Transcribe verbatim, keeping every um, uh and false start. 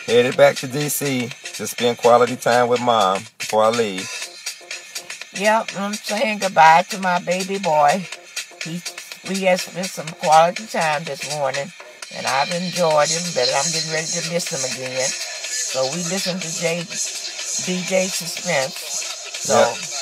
Headed back to D C to spend quality time with Mom before I leave. Yep, I'm saying goodbye to my baby boy. He, we had spent some quality time this morning, and I've enjoyed him, but I'm getting ready to miss him again. So we listened to J, D J Suspence. So. Yep.